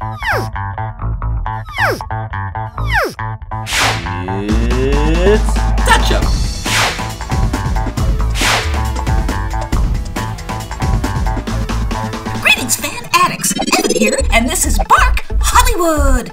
It's Touch-Up! Greetings, fan addicts! Evan here, and this is Bark Hollywood!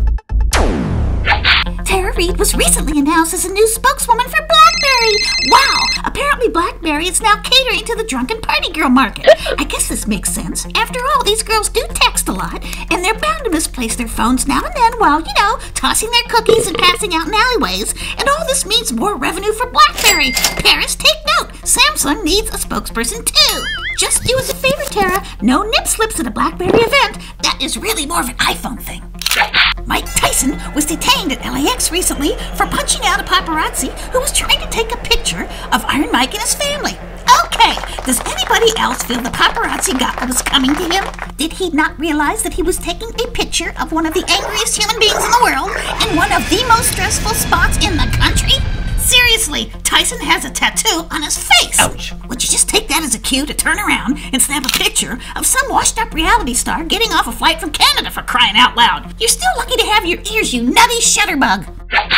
Tara Reid was recently announced as a new spokeswoman for BlackBerry. Wow! Apparently BlackBerry is now catering to the drunken party girl market. I guess this makes sense. After all, these girls do text a lot, and they're bound to misplace their phones now and then while, tossing their cookies and passing out in alleyways. And all this means more revenue for BlackBerry. Paris, take note. Samsung needs a spokesperson too. Just do us a favor, Tara. No nip slips at a BlackBerry event. That is really more of an iPhone thing. Mike Tyson was detained at LAX recently for punching out a paparazzi who was trying to take a picture of Iron Mike and his family. Okay, does anybody else feel the paparazzi got what was coming to him? Did he not realize that he was taking a picture of one of the angriest human beings in the world in one of the most stressful spots in the country? Seriously, Tyson has a tattoo on his face. Ouch. Would you just take that as a cue to turn around and snap a picture of some washed-up reality star getting off a flight from Canada, for crying out loud? You're still lucky to have your ears, you nutty shutterbug.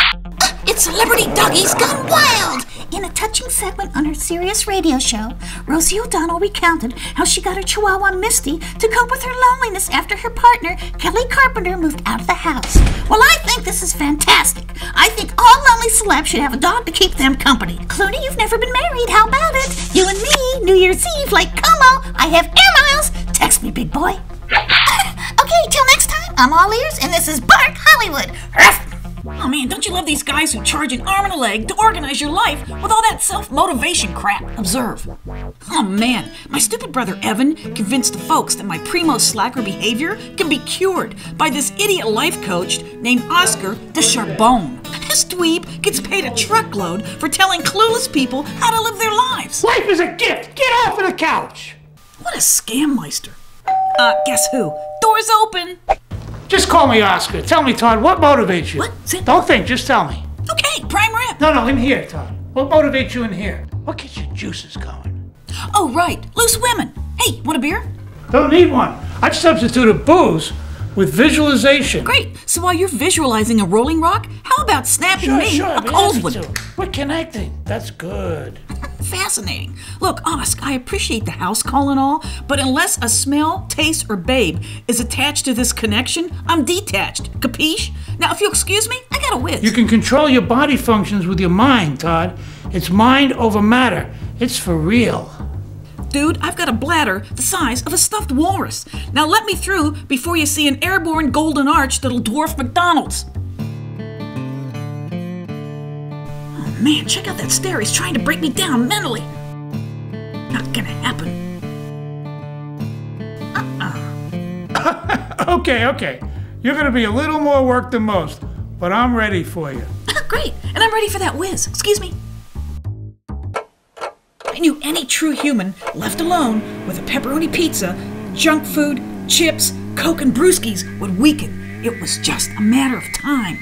It's Celebrity Doggies Gone Wild! In a touching segment on her Sirius radio show, Rosie O'Donnell recounted how she got her chihuahua Misty to cope with her loneliness after her partner, Kelly Carpenter, moved out of the house. Well, I think this is fantastic. I think all lonely celebs should have a dog to keep them company. Clooney, you've never been married. How about it? You and me, New Year's Eve, like Como. I have air miles. Text me, big boy. Okay, till next time, I'm all ears, and this is Bark Hollywood. Oh man, don't you love these guys who charge an arm and a leg to organize your life with all that self-motivation crap? Observe. Oh man, my stupid brother Evan convinced the folks that my primo slacker behavior can be cured by this idiot life coach named Oscar de Charbonne. This dweeb gets paid a truckload for telling clueless people how to live their lives. Life is a gift! Get off of the couch! What a scammeister. Guess who? Door's open. Just call me Oscar. Tell me, Todd, what motivates you? What? Don't think, just tell me. Okay, prime rib. No, in here, Todd. What motivates you in here? What gets your juices going? Oh, right, loose women. Hey, want a beer? Don't need one. I've substituted booze with visualization. Great. So while you're visualizing a rolling rock, how about snapping a cold one? We're connecting. That's good. Fascinating. Look, Osk, I appreciate the house call and all, but unless a smell, taste, or babe is attached to this connection, I'm detached. Capiche? Now, if you'll excuse me, I got a whiz. You can control your body functions with your mind, Todd. It's mind over matter. It's for real. Dude, I've got a bladder the size of a stuffed walrus. Now let me through before you see an airborne golden arch that'll dwarf McDonald's. Oh man, check out that stare. He's trying to break me down mentally. Not gonna happen. Okay. You're gonna be a little more work than most, but I'm ready for you. Great, and I'm ready for that whiz. Excuse me. I knew any true human left alone with a pepperoni pizza, junk food, chips, Coke, and brewskis would weaken. It was just a matter of time.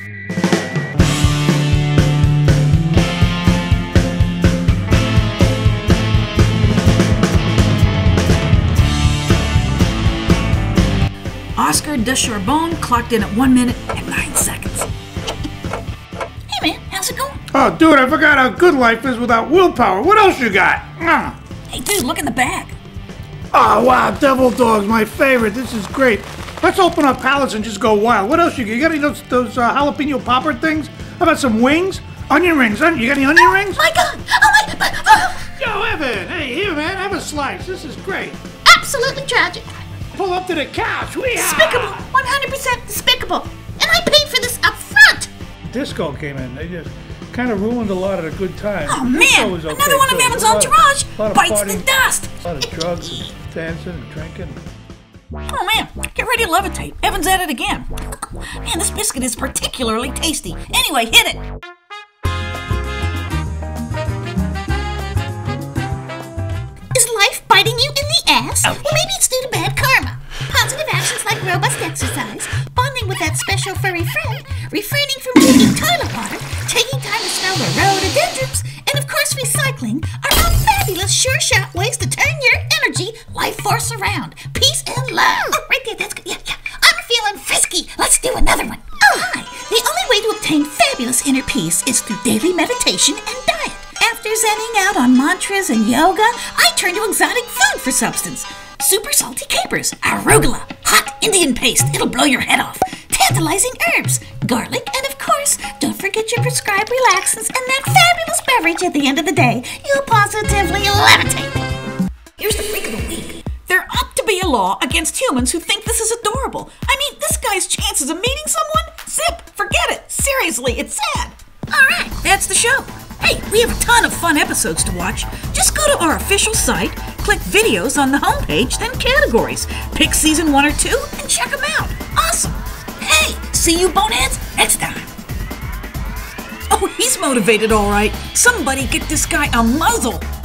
Oscar de Charbonne clocked in at 1 minute and 9 seconds. Hey man, how's it going? Oh, dude, I forgot how good life is without willpower. What else you got? Hey dude, look in the bag. Oh, wow, devil dogs, my favorite. This is great. Let's open our palates and just go wild. What else you got? You got any of those jalapeno popper things? How about some wings? Onion rings. You got any onion rings? My God! Oh my... Yo, Evan! Hey, here, man, have a slice. This is great. Absolutely tragic. Pull up to the couch. Despicable. 100% despicable. And I paid for this up front. Disco came in. They just kind of ruined a lot of the good times. Oh man, okay, another one of Evan's entourage bites the dust. A lot of drugs and dancing and drinking. Oh man, get ready to levitate. Evan's at it again. Man, this biscuit is particularly tasty. Anyway, hit it. Is life biting you in the ass? Ouch. Or maybe it's due to bad karma. Positive actions like robust exercise, bonding with that special furry friend, refraining from drinking toilet water, taking time to smell the rhododendrons, and of course recycling are all fabulous sure-shot ways to turn your energy life force around. Peace and love. Oh, right there, that's good. Yeah. I'm risky. Let's do another one. Oh, hi. The only way to obtain fabulous inner peace is through daily meditation and diet. After zenning out on mantras and yoga, I turn to exotic food for substance. Super salty capers, arugula, hot Indian paste, it'll blow your head off, tantalizing herbs, garlic, and of course, don't forget your prescribed relaxants and that fabulous beverage at the end of the day. You'll positively levitate. Here's the freak of the week. There ought to be a law against humans who think this is adorable. I mean, this guy's chances of meeting someone? Zip, forget it. Seriously, it's sad. All right, that's the show. Hey, we have a ton of fun episodes to watch. Just go to our official site, click videos on the homepage, then categories. Pick season 1 or 2 and check them out. Awesome. Hey, see you boneheads next time. Oh, he's motivated all right. Somebody get this guy a muzzle.